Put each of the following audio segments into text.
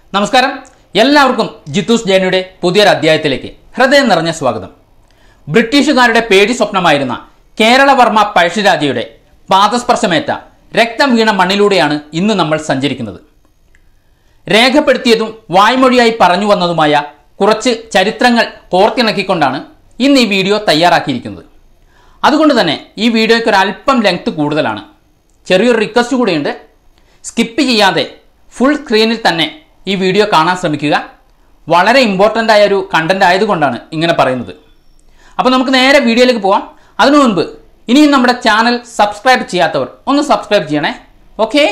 നമസ്കാരം, എല്ലാവർക്കും ജിത്തൂസ് ജേണിയുടെ പുതിയൊരു അധ്യായത്തിലേക്ക് ഹൃദയം നിറഞ്ഞ സ്വാഗതം. ബ്രിട്ടീഷുകാരുടെ പേടി സ്വപ്നമായിരുന്ന കേരളവർമ്മ പഴശ്ശിരാജയുടെ പാദസ്പർശമേറ്റ രക്തം വീണ മണ്ണിലൂടെയാണ് ഇന്ന് നമ്മൾ സഞ്ചരിക്കുന്നത്. രേഖപ്പെടുത്തിയതും വായ്മൊഴിയായി പറഞ്ഞു വന്നതുമായ കുറച്ച് ചരിത്രങ്ങൾ കോർത്തിണക്കിക്കൊണ്ടാണ് ഇന്ന് ഈ വീഡിയോ തയ്യാറാക്കിയിരിക്കുന്നത്. അതുകൊണ്ട് തന്നെ ഈ വീഡിയോയ്ക്ക് ഒരല്പം ലെങ്ത് കൂടുതലാണ്. ചെറിയൊരു റിക്വസ്റ്റ് കൂടിയുണ്ട്, സ്കിപ്പ് ചെയ്യാതെ ഫുൾ സ്ക്രീനിൽ തന്നെ ഈ വീഡിയോ കാണാൻ ശ്രമിക്കുക. വളരെ ഇമ്പോർട്ടൻ്റ് ആയ ഒരു കണ്ടന്റ് ആയതുകൊണ്ടാണ് ഇങ്ങനെ പറയുന്നത്. അപ്പോൾ നമുക്ക് നേരെ വീഡിയോയിലേക്ക് പോവാം. അതിനു മുൻപ് ഇനിയും നമ്മുടെ ചാനൽ സബ്സ്ക്രൈബ് ചെയ്യാത്തവർ ഒന്ന് സബ്സ്ക്രൈബ് ചെയ്യണേ. ഓക്കെ,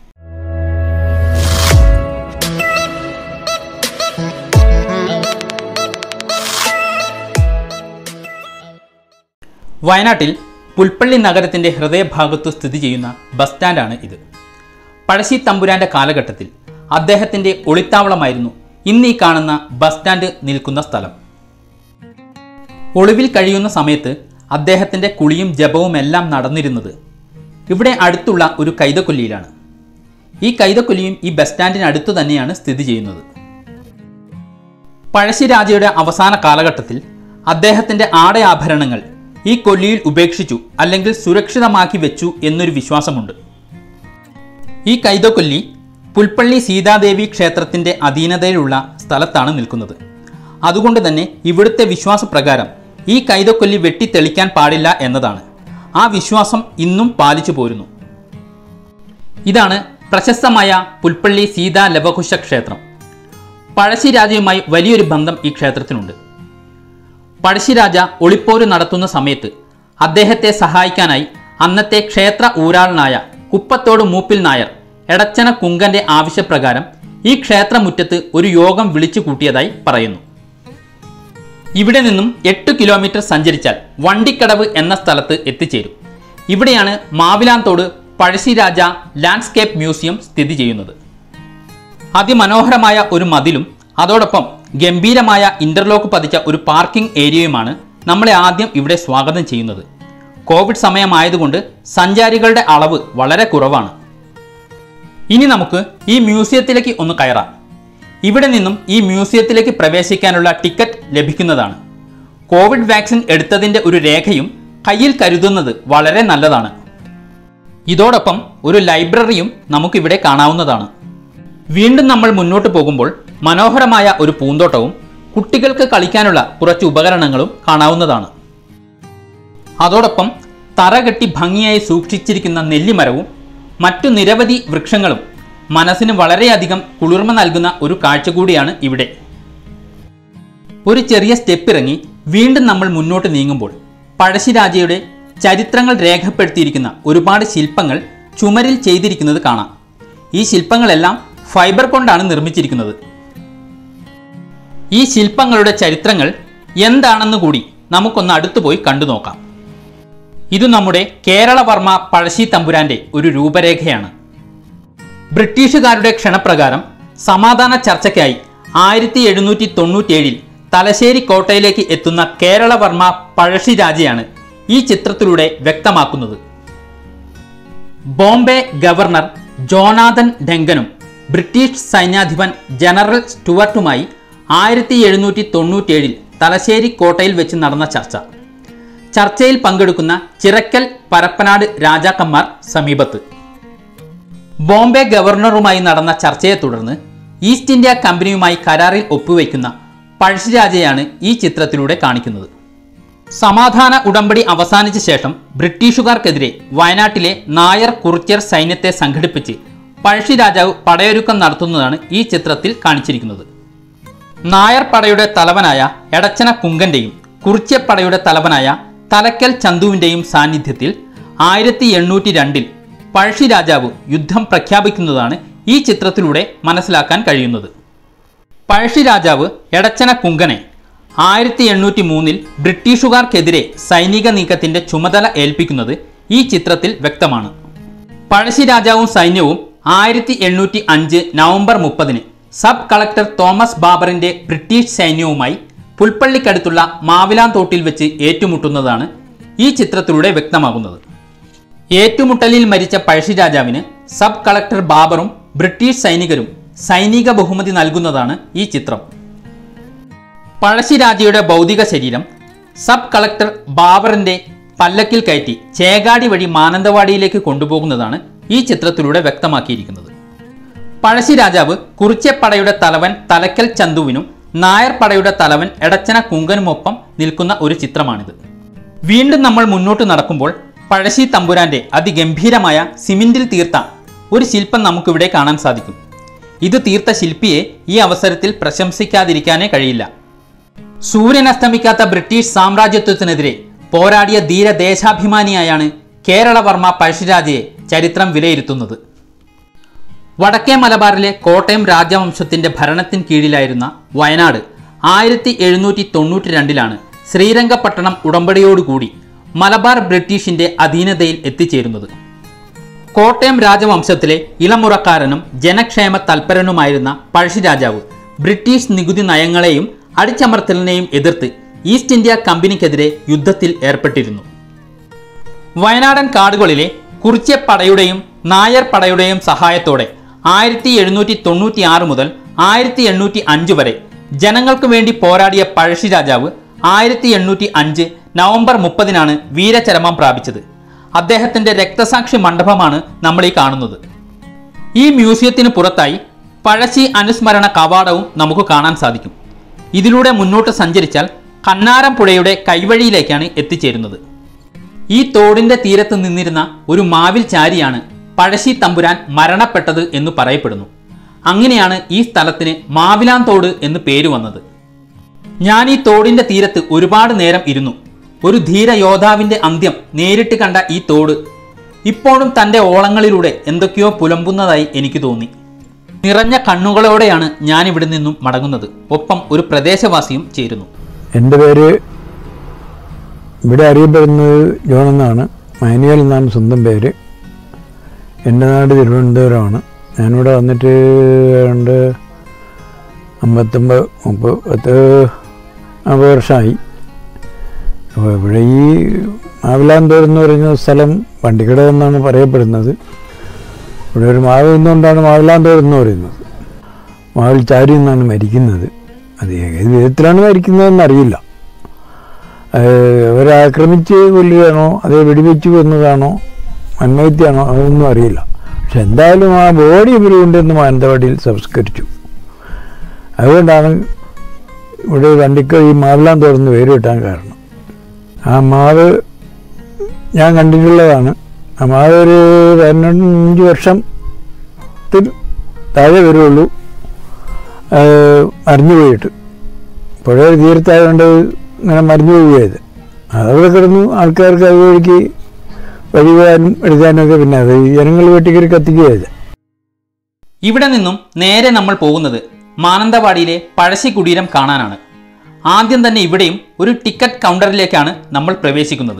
വയനാട്ടിൽ പുൽപ്പള്ളി നഗരത്തിൻ്റെ ഹൃദയഭാഗത്ത് സ്ഥിതി ചെയ്യുന്ന ബസ് സ്റ്റാൻഡാണ് ഇത്. പഴശ്ശി തമ്പുരാൻ്റെ കാലഘട്ടത്തിൽ അദ്ദേഹത്തിൻ്റെ ഒളിത്താവളമായിരുന്നു ഇന്ന് ഈ കാണുന്ന ബസ് സ്റ്റാൻഡ് നിൽക്കുന്ന സ്ഥലം. ഒളിവിൽ കഴിയുന്ന സമയത്ത് അദ്ദേഹത്തിൻ്റെ കുളിയും ജപവും എല്ലാം നടന്നിരുന്നത് ഇവിടെ അടുത്തുള്ള ഒരു കൈതക്കൊല്ലിയിലാണ്. ഈ കൈതക്കൊല്ലിയും ഈ ബസ് സ്റ്റാൻഡിനടുത്ത് തന്നെയാണ് സ്ഥിതി ചെയ്യുന്നത്. പഴശ്ശിരാജയുടെ അവസാന കാലഘട്ടത്തിൽ അദ്ദേഹത്തിൻ്റെ ആടയാഭരണങ്ങൾ ഈ കൊല്ലിയിൽ ഉപേക്ഷിച്ചു അല്ലെങ്കിൽ സുരക്ഷിതമാക്കി വെച്ചു എന്നൊരു വിശ്വാസമുണ്ട്. ഈ കൈതക്കൊല്ലി പുൽപ്പള്ളി സീതാദേവി ക്ഷേത്രത്തിൻ്റെ അധീനതയിലുള്ള സ്ഥലത്താണ് നിൽക്കുന്നത്. അതുകൊണ്ട് തന്നെ ഇവിടുത്തെ വിശ്വാസപ്രകാരം ഈ കൈതക്കൊല്ലി വെട്ടിത്തെളിക്കാൻ പാടില്ല എന്നതാണ്. ആ വിശ്വാസം ഇന്നും പാലിച്ചു പോരുന്നു. ഇതാണ് പ്രശസ്തമായ പുൽപ്പള്ളി സീതാ ലവകുശ ക്ഷേത്രം. പഴശ്ശിരാജയുമായി വലിയൊരു ബന്ധം ഈ ക്ഷേത്രത്തിനുണ്ട്. പഴശ്ശിരാജ ഒളിപ്പോര് നടത്തുന്ന സമയത്ത് അദ്ദേഹത്തെ സഹായിക്കാനായി അന്നത്തെ ക്ഷേത്ര ഊരാളനായ കുപ്പത്തോട് മൂപ്പിൽ നായർ എടച്ചന കുങ്കന്റെ ആവശ്യപ്രകാരം ഈ ക്ഷേത്രമുറ്റത്ത് ഒരു യോഗം വിളിച്ചു കൂട്ടിയതായി പറയുന്നു. ഇവിടെ നിന്നും 8 കിലോമീറ്റർ സഞ്ചരിച്ചാൽ വണ്ടിക്കടവ് എന്ന സ്ഥലത്ത് എത്തിച്ചേരും. ഇവിടെയാണ് മാവിലാന്തോട് പഴശ്ശിരാജ ലാൻഡ്സ്കേപ്പ് മ്യൂസിയം സ്ഥിതി ചെയ്യുന്നത്. അതിമനോഹരമായ ഒരു മതിലും അതോടൊപ്പം ഗംഭീരമായ ഇന്റർലോക്ക് പതിച്ച ഒരു പാർക്കിംഗ് ഏരിയയുമാണ് നമ്മളെ ആദ്യം ഇവിടെ സ്വാഗതം ചെയ്യുന്നത്. കോവിഡ് സമയമായതുകൊണ്ട് സഞ്ചാരികളുടെ അളവ് വളരെ കുറവാണ്. ഇനി നമുക്ക് ഈ മ്യൂസിയത്തിലേക്ക് ഒന്ന് കയറാം. ഇവിടെ നിന്നും ഈ മ്യൂസിയത്തിലേക്ക് പ്രവേശിക്കാനുള്ള ടിക്കറ്റ് ലഭിക്കുന്നതാണ്. കോവിഡ് വാക്സിൻ എടുത്തതിൻ്റെ ഒരു രേഖയും കയ്യിൽ കരുതുന്നത് വളരെ നല്ലതാണ്. ഇതോടൊപ്പം ഒരു ലൈബ്രറിയും നമുക്കിവിടെ കാണാവുന്നതാണ്. വീണ്ടും നമ്മൾ മുന്നോട്ട് പോകുമ്പോൾ മനോഹരമായ ഒരു പൂന്തോട്ടവും കുട്ടികൾക്ക് കളിക്കാനുള്ള കുറച്ച് ഉപകരണങ്ങളും കാണാവുന്നതാണ്. അതോടൊപ്പം തറകെട്ടി ഭംഗിയായി സൂക്ഷിച്ചിരിക്കുന്ന നെല്ലിമരവും മറ്റു നിരവധി വൃക്ഷങ്ങളും മനസ്സിന് വളരെയധികം കുളിർമ നൽകുന്ന ഒരു കാഴ്ച കൂടിയാണ് ഇവിടെ. ഒരു ചെറിയ സ്റ്റെപ്പ് ഇറങ്ങി വീണ്ടും നമ്മൾ മുന്നോട്ട് നീങ്ങുമ്പോൾ പഴശ്ശിരാജയുടെ ചരിത്രങ്ങൾ രേഖപ്പെടുത്തിയിരിക്കുന്ന ഒരുപാട് ശില്പങ്ങൾ ചുമരിൽ ചെയ്തിരിക്കുന്നത് കാണാം. ഈ ശില്പങ്ങളെല്ലാം ഫൈബർ കൊണ്ടാണ് നിർമ്മിച്ചിരിക്കുന്നത്. ഈ ശില്പങ്ങളുടെ ചരിത്രങ്ങൾ എന്താണെന്ന് കൂടി നമുക്കൊന്ന് അടുത്തുപോയി കണ്ടു നോക്കാം. ഇത് നമ്മുടെ കേരളവർമ്മ പഴശ്ശി തമ്പുരാന്റെ ഒരു രൂപരേഖയാണ്. ബ്രിട്ടീഷുകാരുടെ ക്ഷണപ്രകാരം സമാധാന ചർച്ചയ്ക്കായി 1797 തലശ്ശേരി കോട്ടയിലേക്ക് എത്തുന്ന കേരളവർമ്മ പഴശ്ശിരാജയാണ് ഈ ചിത്രത്തിലൂടെ വ്യക്തമാക്കുന്നത്. ബോംബെ ഗവർണർ ജോനാഥൻ ഡെങ്കനും ബ്രിട്ടീഷ് സൈന്യാധിപൻ ജനറൽ സ്റ്റുവർട്ടുമായി 1797 തലശ്ശേരി കോട്ടയിൽ വെച്ച് നടന്ന ചർച്ചയിൽ പങ്കെടുക്കുന്ന ചിറക്കൽ പരപ്പനാട് രാജാക്കന്മാർ സമീപത്ത്. ബോംബെ ഗവർണറുമായി നടന്ന ചർച്ചയെ തുടർന്ന് ഈസ്റ്റ് ഇന്ത്യ കമ്പനിയുമായി കരാറിൽ ഒപ്പുവയ്ക്കുന്ന പഴശ്ശിരാജയാണ് ഈ ചിത്രത്തിലൂടെ കാണിക്കുന്നത്. സമാധാന ഉടമ്പടി അവസാനിച്ച ശേഷം ബ്രിട്ടീഷുകാർക്കെതിരെ വയനാട്ടിലെ നായർ കുറിച്യർ സൈന്യത്തെ സംഘടിപ്പിച്ച് പഴശ്ശിരാജാവ് പടയൊരുക്കം നടത്തുന്നതാണ് ഈ ചിത്രത്തിൽ കാണിച്ചിരിക്കുന്നത്. നായർ പടയുടെ തലവനായ എടച്ചന കുങ്കന്റെയും കുറിച്യപ്പടയുടെ തലവനായ തലക്കൽ ചന്തുവിൻ്റെയും സാന്നിധ്യത്തിൽ 1802 പഴശ്ശിരാജാവ് യുദ്ധം പ്രഖ്യാപിക്കുന്നതാണ് ഈ ചിത്രത്തിലൂടെ മനസ്സിലാക്കാൻ കഴിയുന്നത്. പഴശ്ശിരാജാവ് എടച്ചന കുങ്കനെ 1803 ബ്രിട്ടീഷുകാർക്കെതിരെ സൈനിക നീക്കത്തിന്റെ ചുമതല ഏൽപ്പിക്കുന്നത് ഈ ചിത്രത്തിൽ വ്യക്തമാണ്. പഴശ്ശിരാജാവും സൈന്യവും 1805 നവംബർ 30 സബ് കളക്ടർ തോമസ് ബാബറിന്റെ ബ്രിട്ടീഷ് സൈന്യവുമായി പുൽപ്പള്ളിക്കടുത്തുള്ള മാവിലാന്തോട്ടിൽ വെച്ച് ഏറ്റുമുട്ടുന്നതാണ് ഈ ചിത്രത്തിലൂടെ വ്യക്തമാകുന്നത്. ഏറ്റുമുട്ടലിൽ മരിച്ച പഴശ്ശിരാജാവിന് സബ് കളക്ടർ ബാബറും ബ്രിട്ടീഷ് സൈനികരും സൈനിക ബഹുമതി നൽകുന്നതാണ് ഈ ചിത്രം. പഴശ്ശിരാജയുടെ ഭൗതിക ശരീരം സബ് കളക്ടർ ബാബറിന്റെ പല്ലക്കിൽ കയറ്റി ചേകാടി വഴി മാനന്തവാടിയിലേക്ക് കൊണ്ടുപോകുന്നതാണ് ഈ ചിത്രത്തിലൂടെ വ്യക്തമാക്കിയിരിക്കുന്നത്. പഴശ്ശിരാജാവ് കുറിച്യപ്പടയുടെ തലവൻ തലക്കൽ ചന്തുവിനും നായർ പടയുടെ തലവൻ എടച്ചന കുങ്കനുമൊപ്പം നിൽക്കുന്ന ഒരു ചിത്രമാണിത്. വീണ്ടും നമ്മൾ മുന്നോട്ട് നടക്കുമ്പോൾ പഴശ്ശി തമ്പുരാന്റെ അതിഗംഭീരമായ സിമെന്റിൽ തീർത്ത ഒരു ശില്പം നമുക്കിവിടെ കാണാൻ സാധിക്കും. ഇത് തീർത്ത ശില്പിയെ ഈ അവസരത്തിൽ പ്രശംസിക്കാതിരിക്കാനേ കഴിയില്ല. സൂര്യൻ അസ്തമിക്കാത്ത ബ്രിട്ടീഷ് സാമ്രാജ്യത്വത്തിനെതിരെ പോരാടിയ ധീരദേശാഭിമാനിയായാണ് കേരളവർമ്മ പഴശ്ശിരാജയെ ചരിത്രം വിലയിരുത്തുന്നത്. വടക്കേ മലബാറിലെ കോട്ടയം രാജവംശത്തിന്റെ ഭരണത്തിന് കീഴിലായിരുന്ന വയനാട് 1792 ശ്രീരംഗപട്ടണം ഉടമ്പടിയോടുകൂടി മലബാർ ബ്രിട്ടീഷിന്റെ അധീനതയിൽ എത്തിച്ചേരുന്നത്. കോട്ടയം രാജവംശത്തിലെ ഇളമുറക്കാരനും ജനക്ഷേമ തൽപരനുമായിരുന്ന പഴശ്ശിരാജാവ് ബ്രിട്ടീഷ് നികുതി നയങ്ങളെയും അടിച്ചമർത്തലിനെയും എതിർത്ത് ഈസ്റ്റ് ഇന്ത്യ കമ്പനിക്കെതിരെ യുദ്ധത്തിൽ ഏർപ്പെട്ടിരുന്നു. വയനാടൻ കാടുകളിലെ കുറിച്യപ്പടയുടെയും നായർ പടയുടെയും സഹായത്തോടെ 1796 മുതൽ 1805 വരെ ജനങ്ങൾക്ക് വേണ്ടി പോരാടിയ പഴശ്ശിരാജാവ് 1805 നവംബർ 30 വീരചരമം പ്രാപിച്ചത്. അദ്ദേഹത്തിന്റെ രക്തസാക്ഷി മണ്ഡപമാണ് നമ്മൾ ഈ കാണുന്നത്. ഈ മ്യൂസിയത്തിന് പുറത്തായി പഴശ്ശി അനുസ്മരണ കവാടവും നമുക്ക് കാണാൻ സാധിക്കും. ഇതിലൂടെ മുന്നോട്ട് സഞ്ചരിച്ചാൽ കന്നാരം പുഴയുടെ കൈവഴിയിലേക്കാണ് എത്തിച്ചേരുന്നത്. ഈ തോടിന്റെ തീരത്ത് നിന്നിരുന്ന ഒരു മാവിൽ ചാരിയാണ് പഴശ്ശി തമ്പുരാൻ മരണപ്പെട്ടത് എന്ന് പറയപ്പെടുന്നു. അങ്ങനെയാണ് ഈ സ്ഥലത്തിന് മാവിലാന്തോട് എന്ന് പേര് വന്നത്. ഞാൻ ഈ തോടിന്റെ തീരത്ത് ഒരുപാട് നേരം ഇരുന്നു. ഒരു ധീര യോദ്ധാവിന്റെ അന്ത്യം നേരിട്ട് കണ്ട ഈ തോട് ഇപ്പോഴും തൻ്റെ ഓളങ്ങളിലൂടെ എന്തൊക്കെയോ പുലമ്പുന്നതായി എനിക്ക് തോന്നി. നിറഞ്ഞ കണ്ണുകളോടെയാണ് ഞാൻ ഇവിടെ നിന്നും മടങ്ങുന്നത്. ഒപ്പം ഒരു പ്രദേശവാസിയും ചേരുന്നു. എൻ്റെ പേര് ഇവിടെ അറിയപ്പെടുന്നത് ജോൺ എന്നാണ്. മാനുവൽ എന്നാണ് സ്വന്തം പേര്. എൻ്റെ നാട് തിരുവനന്തപുരമാണ്. ഞാനിവിടെ വന്നിട്ട് 59-30 വർഷമായി. അപ്പോൾ ഇവിടെ ഈ മാവിലാന്തോട് എന്ന് പറയുന്ന സ്ഥലം വണ്ടിക്കട എന്നാണ് പറയപ്പെടുന്നത്. ഇവിടെ ഒരു മാവ് നിന്നുകൊണ്ടാണ് മാവിലാന്തോട് എന്ന് പറയുന്നത്. മാവിൽ ചാരി നിന്നാണ് മരിക്കുന്നത്. അത് ഏത് വിധത്തിലാണ് മരിക്കുന്നതെന്നറിയില്ല. അവരാക്രമിച്ച് കൊല്ലുകയാണോ അതേ വെടിവെച്ച് കൊന്നതാണോ ആത്മഹത്യയാണോ അതൊന്നും അറിയില്ല. പക്ഷെ എന്തായാലും ആ ബോഡി ഇവർ കൊണ്ടുവന്ന് മാനന്തവാടിയിൽ സംസ്കരിച്ചു. അതുകൊണ്ടാണ് ഇവിടെ വണ്ടിക്ക് ഈ മാവിലാന്തോടെന്ന് പേര് കിട്ടാൻ കാരണം. ആ മാവ് ഞാൻ കണ്ടിട്ടുള്ളതാണ്. ആ മാവ് ഒരു 15 വർഷത്തിൽ താഴെ വരുള്ളൂ മറിഞ്ഞു പോയിട്ട്. പുഴ തീരത്തായതുകൊണ്ട് ഇങ്ങനെ മറിഞ്ഞു പോവുകയത്. അതവിടെ കിടന്നു ആൾക്കാർക്ക് അത് വഴിക്ക് വഴിപോകാനും എടുക്കാനൊക്കെ. പിന്നെ അത് ജനങ്ങൾ വെട്ടിക്കറി കത്തിക്കുകയത്. ഇവിടെ നിന്നും നേരെ നമ്മൾ പോകുന്നത് മാനന്തവാടിയിലെ പഴശ്ശി കുടീരം കാണാനാണ്. ആദ്യം തന്നെ ഇവിടെയും ഒരു ടിക്കറ്റ് കൗണ്ടറിലേക്കാണ് നമ്മൾ പ്രവേശിക്കുന്നത്.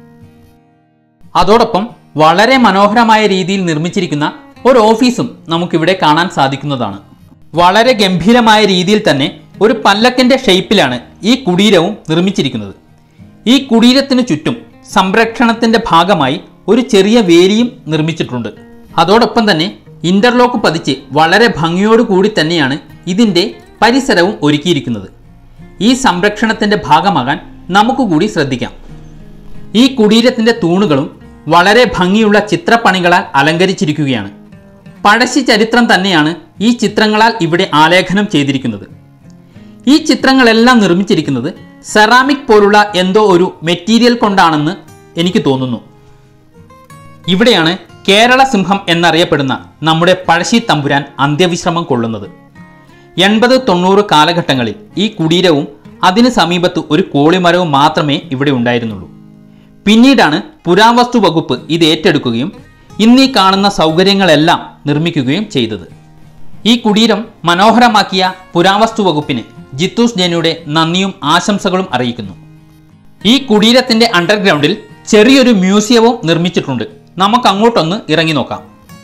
അതോടൊപ്പം വളരെ മനോഹരമായ രീതിയിൽ നിർമ്മിച്ചിരിക്കുന്ന ഒരു ഓഫീസും നമുക്കിവിടെ കാണാൻ സാധിക്കുന്നതാണ്. വളരെ ഗംഭീരമായ രീതിയിൽ തന്നെ ഒരു പല്ലക്കിന്റെ ഷേപ്പിലാണ് ഈ കുടീരവും നിർമ്മിച്ചിരിക്കുന്നത്. ഈ കുടീരത്തിന് ചുറ്റും സംരക്ഷണത്തിന്റെ ഭാഗമായി ഒരു ചെറിയ വേലിയും നിർമ്മിച്ചിട്ടുണ്ട്. അതോടൊപ്പം തന്നെ ഇന്റർലോക്ക് പതിച്ച് വളരെ ഭംഗിയോടുകൂടി തന്നെയാണ് ഇതിൻ്റെ പരിസരവും ഒരുക്കിയിരിക്കുന്നത്. ഈ സംരക്ഷണത്തിന്റെ ഭാഗമാകാൻ നമുക്ക് കൂടി ശ്രദ്ധിക്കാം. ഈ കുടീരത്തിന്റെ തൂണുകളും വളരെ ഭംഗിയുള്ള ചിത്രപ്പണികളാൽ അലങ്കരിച്ചിരിക്കുകയാണ്. പഴശ്ശി ചരിത്രം തന്നെയാണ് ഈ ചിത്രങ്ങളാൽ ഇവിടെ ആലേഖനം ചെയ്തിരിക്കുന്നത്. ഈ ചിത്രങ്ങളെല്ലാം നിർമ്മിച്ചിരിക്കുന്നത് സെറാമിക് പോലുള്ള എന്തോ ഒരു മെറ്റീരിയൽ കൊണ്ടാണെന്ന് എനിക്ക് തോന്നുന്നു. ഇവിടെയാണ് കേരള സിംഹം എന്നറിയപ്പെടുന്ന നമ്മുടെ പഴശ്ശി തമ്പുരാൻ അന്ത്യവിശ്രമം കൊള്ളുന്നത്. 80-90 കാലഘട്ടങ്ങളിൽ ഈ കുടീരവും അതിന് സമീപത്ത് ഒരു കോളിമരവും മാത്രമേ ഇവിടെ ഉണ്ടായിരുന്നുള്ളൂ. പിന്നീടാണ് പുരാവസ്തു വകുപ്പ് ഇത് ഏറ്റെടുക്കുകയും ഇന്നീ കാണുന്ന സൗകര്യങ്ങളെല്ലാം നിർമ്മിക്കുകയും ചെയ്തത്. ഈ കുടീരം മനോഹരമാക്കിയ പുരാവസ്തു വകുപ്പിന് ജിത്തൂസ് ജെനിയുടെ നന്ദിയും ആശംസകളും അറിയിക്കുന്നു. ഈ കുടീരത്തിന്റെ അണ്ടർഗ്രൗണ്ടിൽ ചെറിയൊരു മ്യൂസിയവും നിർമ്മിച്ചിട്ടുണ്ട്. നമുക്ക് അങ്ങോട്ടൊന്ന് ഇറങ്ങി നോക്കാം.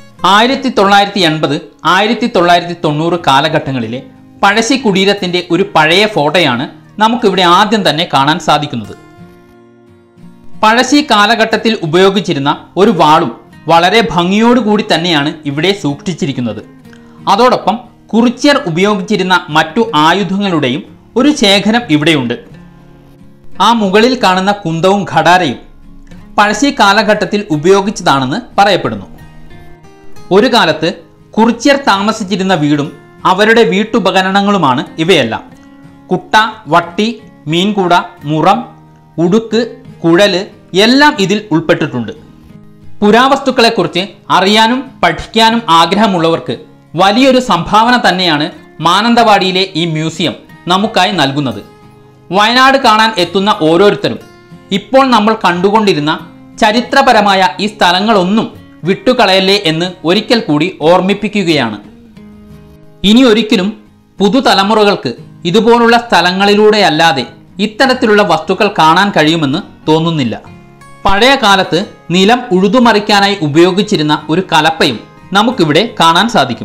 1980, 1990 കാലഘട്ടങ്ങളിലെ പഴശ്ശി കുടീരത്തിന്റെ ഒരു പഴയ ഫോട്ടോയാണ് നമുക്കിവിടെ ആദ്യം തന്നെ കാണാൻ സാധിക്കുന്നത്. പഴശ്ശി കാലഘട്ടത്തിൽ ഉപയോഗിച്ചിരുന്ന ഒരു വാളും വളരെ ഭംഗിയോടുകൂടി തന്നെയാണ് ഇവിടെ സൂക്ഷിച്ചിരിക്കുന്നത്. അതോടൊപ്പം കുറിച്യർ ഉപയോഗിച്ചിരുന്ന മറ്റു ആയുധങ്ങളുടെയും ഒരു ശേഖരം ഇവിടെയുണ്ട്. ആ മുകളിൽ കാണുന്ന കുന്തവും ഘടാരയും പഴശ്ശി കാലഘട്ടത്തിൽ ഉപയോഗിച്ചതാണെന്ന് പറയപ്പെടുന്നു. ഒരു കാലത്ത് കുറിച്യർ താമസിച്ചിരുന്ന വീടും അവരുടെ വീട്ടുപകരണങ്ങളുമാണ് ഇവയെല്ലാം. കുട്ട, വട്ടി, മീൻകൂട, മുറം, ഉടുക്ക്, കുഴല് എല്ലാം ഇതിൽ ഉൾപ്പെട്ടിട്ടുണ്ട്. പുരാവസ്തുക്കളെക്കുറിച്ച് അറിയാനും പഠിക്കാനും ആഗ്രഹമുള്ളവർക്ക് വലിയൊരു സംഭാവന തന്നെയാണ് മാനന്തവാടിയിലെ ഈ മ്യൂസിയം നമുക്കായി നൽകുന്നത്. വയനാട് കാണാൻ എത്തുന്ന ഓരോരുത്തരും ഇപ്പോൾ നമ്മൾ കണ്ടുകൊണ്ടിരുന്ന ചരിത്രപരമായ ഈ സ്ഥലങ്ങളൊന്നും വിട്ടുകളയല്ലേ എന്ന് ഒരിക്കൽ കൂടി ഓർമ്മിപ്പിക്കുകയാണ്. ഇനി ഒരിക്കലും പുതുതലമുറകൾക്ക് ഇതുപോലുള്ള സ്ഥലങ്ങളിലൂടെയല്ലാതെ ഇത്തരത്തിലുള്ള വസ്തുക്കൾ കാണാൻ കഴിയുമെന്ന് തോന്നുന്നില്ല. പഴയ കാലത്ത് നിലം ഉഴുതുമറിക്കാനായി ഉപയോഗിച്ചിരുന്ന ഒരു കലപ്പയും നമുക്കിവിടെ കാണാൻ സാധിക്കും.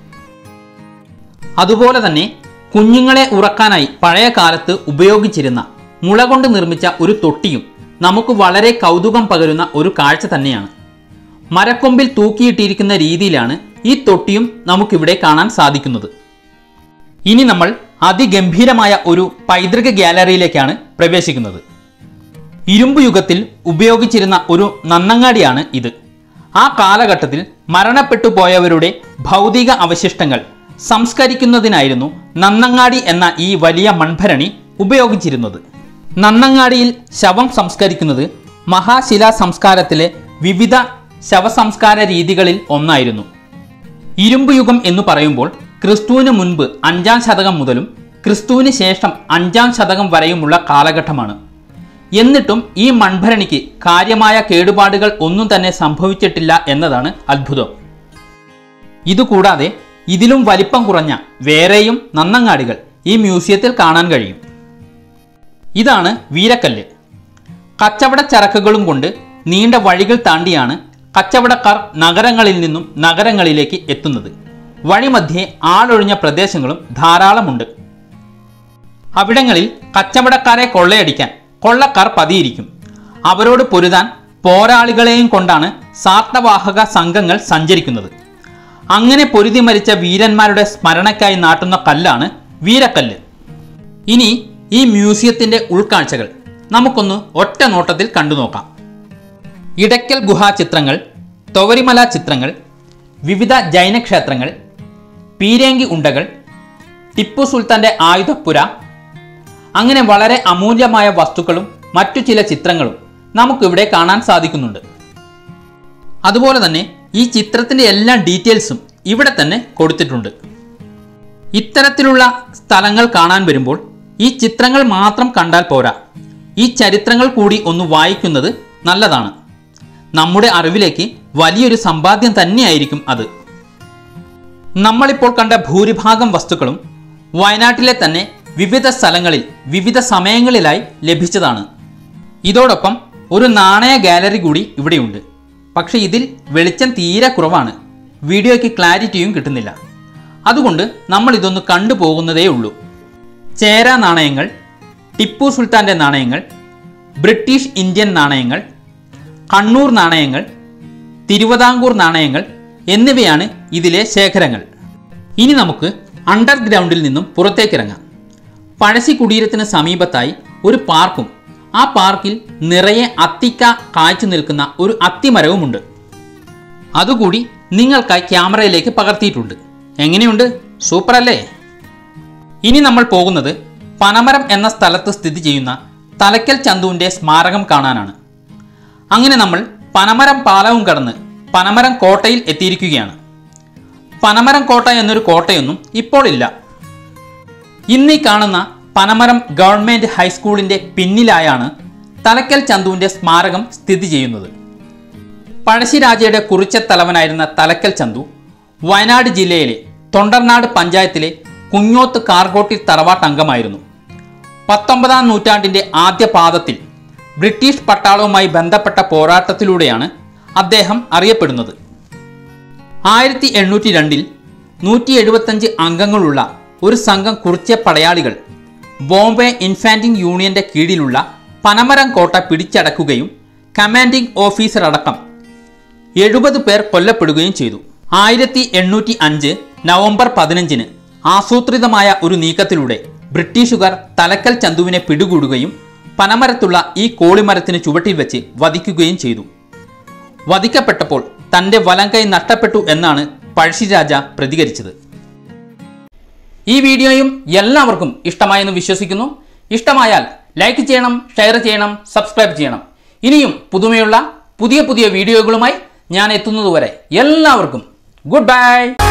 അതുപോലെ തന്നെ കുഞ്ഞുങ്ങളെ ഉറക്കാനായി പഴയ കാലത്ത് ഉപയോഗിച്ചിരുന്ന മുള കൊണ്ട് നിർമ്മിച്ച ഒരു തൊട്ടിയും നമുക്ക് വളരെ കൗതുകം പകരുന്ന ഒരു കാഴ്ച തന്നെയാണ്. മരക്കൊമ്പിൽ തൂക്കിയിട്ടിരിക്കുന്ന രീതിയിലാണ് ഈ തൊട്ടിയും നമുക്കിവിടെ കാണാൻ സാധിക്കുന്നത്. ഇനി നമ്മൾ അതിഗംഭീരമായ ഒരു പൈതൃക ഗ്യാലറിയിലേക്കാണ് പ്രവേശിക്കുന്നത്. ഇരുമ്പ് യുഗത്തിൽ ഉപയോഗിച്ചിരുന്ന ഒരു നന്നങ്ങാടിയാണ് ഇത്. ആ കാലഘട്ടത്തിൽ മരണപ്പെട്ടു പോയവരുടെ ഭൗതിക അവശിഷ്ടങ്ങൾ സംസ്കരിക്കുന്നതിനായിരുന്നു നന്നങ്ങാടി എന്ന ഈ വലിയ മൺഭരണി ഉപയോഗിച്ചിരുന്നത്. നന്നങ്ങാടിയിൽ ശവം സംസ്കരിക്കുന്നത് മഹാശിലാ സംസ്കാരത്തിലെ വിവിധ ശവസംസ്കാര രീതികളിൽ ഒന്നായിരുന്നു. ഇരുമ്പ് യുഗം എന്ന് പറയുമ്പോൾ ക്രിസ്തുവിന് മുൻപ് 5-ാം ശതകം മുതലും ക്രിസ്തുവിന് ശേഷം 5-ാം ശതകം വരെയുമുള്ള കാലഘട്ടമാണ്. എന്നിട്ടും ഈ മൺഭരണിക്ക് കാര്യമായ കേടുപാടുകൾ ഒന്നും തന്നെ സംഭവിച്ചിട്ടില്ല എന്നതാണ് അത്ഭുതം. ഇതുകൂടാതെ ഇതിലും വലിപ്പം കുറഞ്ഞ വേറെയും നന്നങ്ങാടികൾ ഈ മ്യൂസിയത്തിൽ കാണാൻ കഴിയും. ഇതാണ് വീരക്കല്ല്. കച്ചവട ചരക്കുകളും കൊണ്ട് നീണ്ട വഴികൾ താണ്ടിയാണ് കച്ചവടക്കാർ നഗരങ്ങളിൽ നിന്നും നഗരങ്ങളിലേക്ക് എത്തുന്നത്. വഴിമധ്യേ ആളൊഴിഞ്ഞ പ്രദേശങ്ങളും ധാരാളമുണ്ട്. അവിടങ്ങളിൽ കച്ചവടക്കാരെ കൊള്ളയടിക്കാൻ കൊള്ളക്കാർ പതിയിരിക്കും. അവരോട് പൊരുതാൻ പോരാളികളെയും കൊണ്ടാണ് സാർത്ഥവാഹക സംഘങ്ങൾ സഞ്ചരിക്കുന്നത്. അങ്ങനെ പൊരുതി മരിച്ച വീരന്മാരുടെ സ്മരണയ്ക്കായി നാട്ടുന്ന കല്ലാണ് വീരക്കല്ല്. ഇനി ഈ മ്യൂസിയത്തിൻ്റെ ഉൾക്കാഴ്ചകൾ നമുക്കൊന്ന് ഒറ്റ നോട്ടത്തിൽ കണ്ടു നോക്കാം. ഇടയ്ക്കൽ ഗുഹാ ചിത്രങ്ങൾ, തൊവരിമല ചിത്രങ്ങൾ, വിവിധ ജൈനക്ഷേത്രങ്ങൾ, പീരേങ്കി ഉണ്ടകൾ, ടിപ്പു സുൽത്താൻ്റെ ആയുധപ്പുര, അങ്ങനെ വളരെ അമൂല്യമായ വസ്തുക്കളും മറ്റു ചില ചിത്രങ്ങളും നമുക്കിവിടെ കാണാൻ സാധിക്കുന്നുണ്ട്. അതുപോലെ തന്നെ ഈ ചിത്രത്തിൻ്റെ എല്ലാ ഡീറ്റെയിൽസും ഇവിടെ തന്നെ കൊടുത്തിട്ടുണ്ട്. ഇത്തരത്തിലുള്ള സ്ഥലങ്ങൾ കാണാൻ വരുമ്പോൾ ഈ ചിത്രങ്ങൾ മാത്രം കണ്ടാൽ പോരാ, ഈ ചരിത്രങ്ങൾ കൂടി ഒന്ന് വായിക്കുന്നത് നല്ലതാണ്. നമ്മുടെ അറിവിലേക്ക് വലിയൊരു സമ്പാദ്യം തന്നെയായിരിക്കും അത്. നമ്മളിപ്പോൾ കണ്ട ഭൂരിഭാഗം വസ്തുക്കളും വയനാട്ടിലെ തന്നെ വിവിധ സ്ഥലങ്ങളിൽ വിവിധ സമയങ്ങളിലായി ലഭിച്ചതാണ്. ഇതോടൊപ്പം ഒരു നാണയ ഗാലറി കൂടി ഇവിടെയുണ്ട്. പക്ഷേ ഇതിൽ വെളിച്ചം തീരെ കുറവാണ്, വീഡിയോയ്ക്ക് ക്ലാരിറ്റിയും കിട്ടുന്നില്ല. അതുകൊണ്ട് നമ്മൾ ഇതൊന്ന് കണ്ടുപോകുന്നതേ ഉള്ളൂ. ചേര നാണയങ്ങൾ, ടിപ്പു സുൽത്താൻ്റെ നാണയങ്ങൾ, ബ്രിട്ടീഷ് ഇന്ത്യൻ നാണയങ്ങൾ, കണ്ണൂർ നാണയങ്ങൾ, തിരുവിതാംകൂർ നാണയങ്ങൾ എന്നിവയാണ് ഇതിലെ ശേഖരങ്ങൾ. ഇനി നമുക്ക് അണ്ടർഗ്രൗണ്ടിൽ നിന്നും പുറത്തേക്കിറങ്ങാം. പഴശ്ശി കുടീരത്തിന് സമീപത്തായി ഒരു പാർക്കും ആ പാർക്കിൽ നിറയെ അത്തിക്ക കായ്ച്ചു നിൽക്കുന്ന ഒരു അത്തിമരവുമുണ്ട്. അതുകൂടി നിങ്ങൾക്കായി ക്യാമറയിലേക്ക് പകർത്തിയിട്ടുണ്ട്. എങ്ങനെയുണ്ട്? സൂപ്പർ അല്ലേ? ഇനി നമ്മൾ പോകുന്നത് പനമരം എന്ന സ്ഥലത്ത് സ്ഥിതി ചെയ്യുന്ന തലക്കൽ ചന്തുവിൻ്റെ സ്മാരകം കാണാനാണ്. അങ്ങനെ നമ്മൾ പനമരം പാലവും കടന്ന് പനമരം കോട്ടയിൽ എത്തിയിരിക്കുകയാണ്. പനമരം കോട്ട എന്നൊരു കോട്ടയൊന്നും ഇപ്പോൾ ഇല്ല. ഇന്നീ കാണുന്ന പനമരം ഗവൺമെൻറ് ഹൈസ്കൂളിൻ്റെ പിന്നിലായാണ് തലക്കൽ ചന്തുവിൻ്റെ സ്മാരകം സ്ഥിതി ചെയ്യുന്നത്. പഴശ്ശിരാജയുടെ കുറിച്ചത്തലവനായിരുന്ന തലക്കൽ ചന്തു വയനാട് ജില്ലയിലെ തൊണ്ടർനാട് പഞ്ചായത്തിലെ കുഞ്ഞോത്ത് കാർഗോട്ടി തറവാട്ട് അംഗമായിരുന്നു. 19-ാം നൂറ്റാണ്ടിൻ്റെ ആദ്യ പാദത്തിൽ ബ്രിട്ടീഷ് പട്ടാളവുമായി ബന്ധപ്പെട്ട പോരാട്ടത്തിലൂടെയാണ് അദ്ദേഹം അറിയപ്പെടുന്നത്. 1802 175 അംഗങ്ങളുള്ള ഒരു സംഘം കുറിച്യ പടയാളികൾ ബോംബെ ഇൻഫാൻട്രി യൂണിയന്റെ കീഴിലുള്ള പനമരം കോട്ട പിടിച്ചടക്കുകയും കമാൻഡിംഗ് ഓഫീസർ അടക്കം 70 പേർ കൊല്ലപ്പെടുകയും ചെയ്തു. 1805 നവംബർ 15-ന് ആസൂത്രിതമായ ഒരു നീക്കത്തിലൂടെ ബ്രിട്ടീഷുകാർ തലക്കൽ ചന്തുവിനെ പിടികൂടുകയും പനമരത്തുള്ള ഈ കോളിമരത്തിന് ചുവട്ടിൽ വെച്ച് വധിക്കുകയും ചെയ്തു. വധിക്കപ്പെട്ടപ്പോൾ തൻ്റെ വലങ്കൈ നഷ്ടപ്പെട്ടു എന്നാണ് പഴശ്ശിരാജ പ്രതികരിച്ചത്. ഈ വീഡിയോയും എല്ലാവർക്കും ഇഷ്ടമായെന്ന് വിശ്വസിക്കുന്നു. ഇഷ്ടമായാൽ ലൈക്ക് ചെയ്യണം, ഷെയർ ചെയ്യണം, സബ്സ്ക്രൈബ് ചെയ്യണം. ഇനിയും പുതുമയുള്ള പുതിയ വീഡിയോകളുമായി ഞാൻ എത്തുന്നതുവരെ എല്ലാവർക്കും ഗുഡ് ബൈ.